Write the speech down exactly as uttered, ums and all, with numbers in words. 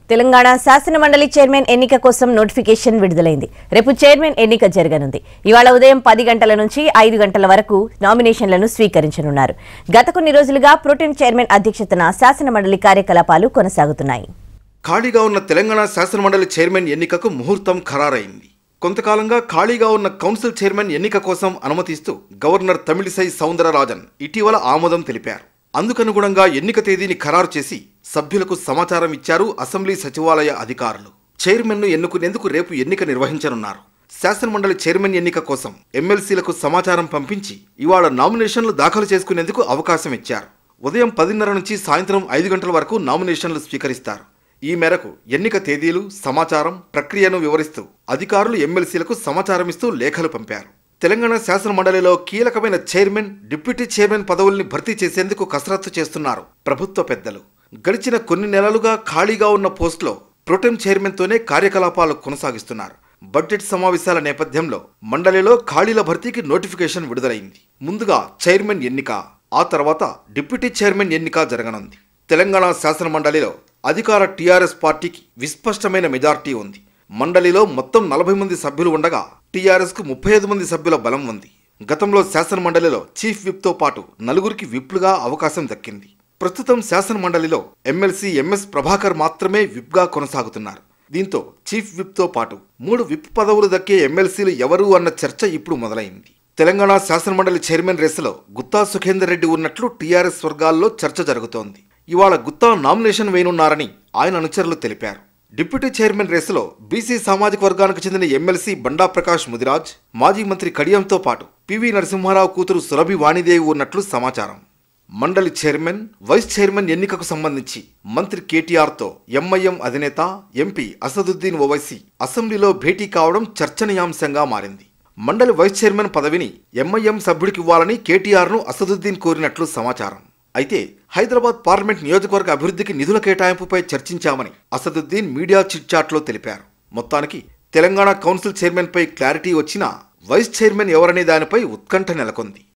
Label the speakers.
Speaker 1: తెలంగాణ శాసన మండలి చైర్మన్ ఎన్నిక కోసం నోటిఫికేషన్ విడుదలైంది. రేపు చైర్మన్ ఎన్నిక జరగనుంది. ఇవాళ ఉదయం పది గంటల నుంచి ఐదు గంటల వరకు నామినేషన్లను స్వీకరించనున్నారు. గత కొన్ని రోజులుగా ప్రోటెం చైర్మన్ అధ్యక్షతన శాసన మండలి కార్యకలాపాలు కొనసాగుతున్నాయి.
Speaker 2: ఖాళీగా ఉన్న తెలంగాణ శాసన మండలి చైర్మన్ ఎన్నికకు ముహూర్తం ఖరారైంది. కొంతకాలంగా ఖాళీగా ఉన్న కౌన్సిల్ చైర్మన్ ఎన్నిక కోసం అనుమతిస్తూ గవర్నర్ తమిళిసై సౌందరరాజన్ ఇటీవల ఆమోదం తెలిపారు. అందుకనుగుణంగా ఎన్నిక తేదీని ఖరారు చేసి సభ్యులకు సమాచారం ఇచ్చారు అసెంబ్లీ సచివాలయ అధికారులు. చైర్మన్ను ఎన్నుకునేందుకు రేపు ఎన్నిక నిర్వహించనున్నారు. శాసనమండలి చైర్మన్ ఎన్నిక కోసం ఎమ్మెల్సీలకు సమాచారం పంపించి ఇవాళ నామినేషన్లు దాఖలు చేసుకునేందుకు అవకాశం ఇచ్చారు. ఉదయం పదిన్నర నుంచి సాయంత్రం ఐదు గంటల వరకు నామినేషన్లు స్వీకరిస్తారు. ఈ మేరకు ఎన్నిక తేదీలు, సమాచారం, ప్రక్రియను వివరిస్తూ అధికారులు ఎమ్మెల్సీలకు సమాచారం ఇస్తూ లేఖలు పంపారు. తెలంగాణ శాసన మండలిలో కీలకమైన చైర్మన్, డిప్యూటీ చైర్మన్ పదవుల్ని భర్తీ చేసేందుకు కసరత్తు చేస్తున్నారు ప్రభుత్వ పెద్దలు. గడిచిన కొన్ని నెలలుగా ఖాళీగా ఉన్న పోస్టులో ప్రోటెం చైర్మన్తోనే కార్యకలాపాలు కొనసాగిస్తున్నారు. బడ్జెట్ సమావేశాల నేపథ్యంలో మండలిలో ఖాళీల భర్తీకి నోటిఫికేషన్ విడుదలైంది. ముందుగా చైర్మన్ ఎన్నిక, ఆ తర్వాత డిప్యూటీ చైర్మన్ ఎన్నిక జరగనుంది. తెలంగాణ శాసన మండలిలో అధికార టీఆర్ఎస్ పార్టీకి విస్పష్టమైన మెజార్టీ ఉంది. మండలిలో మొత్తం నలభై మంది సభ్యులు ఉండగా టీఆర్ఎస్ కు ముప్పై ఐదు మంది సభ్యుల బలం ఉంది. గతంలో శాసన మండలిలో చీఫ్ విప్ తో పాటు నలుగురికి విప్లుగా అవకాశం దక్కింది. ప్రస్తుతం శాసన మండలిలో ఎమ్మెల్సీ ఎంఎస్ ప్రభాకర్ మాత్రమే విప్ గా కొనసాగుతున్నారు. దీంతో చీఫ్ విప్ తో పాటు మూడు విప్ పదవులు దక్కే ఎమ్మెల్సీలు ఎవరు అన్న చర్చ ఇప్పుడు మొదలైంది. తెలంగాణ శాసన మండలి చైర్మన్ రేసులో గుత్తా సుఖేందర్ రెడ్డి ఉన్నట్లు టీఆర్ఎస్ వర్గాల్లో చర్చ జరుగుతోంది. ఇవాళ గుత్తా నామినేషన్ వేయనున్నారని ఆయన అనుచరులు తెలిపారు. డిప్యూటీ చైర్మన్ రేసులో బీసీ సామాజిక వర్గానికి చెందిన ఎమ్మెల్సీ బండా ప్రకాష్ ముదిరాజ్, మాజీ మంత్రి కడియంతో పాటు పివి నరసింహారావు కూతురు సురభి వాణిదేవి ఉన్నట్లు సమాచారం. మండలి చైర్మన్, వైస్ చైర్మన్ ఎన్నికకు సంబంధించి మంత్రి కేటీఆర్తో ఎంఐఎం అధినేత ఎంపీ అసదుద్దీన్ ఓవైసీ అసెంబ్లీలో భేటీ కావడం చర్చనీయాంశంగా మారింది. మండలి వైస్ చైర్మన్ పదవిని ఎంఐఎం సభ్యుడికి ఇవ్వాలని కేటీఆర్ను అసదుద్దీన్ కోరినట్లు సమాచారం. అయితే హైదరాబాద్ పార్లమెంట్ నియోజకవర్గ అభివృద్ధికి నిధుల కేటాయింపుపై చర్చించామని అసదుద్దీన్ మీడియా చిట్ చాట్లో తెలిపారు. మొత్తానికి తెలంగాణ కౌన్సిల్ చైర్మన్ పై క్లారిటీ వచ్చినా వైస్ చైర్మన్ ఎవరనే దానిపై ఉత్కంఠ నెలకొంది.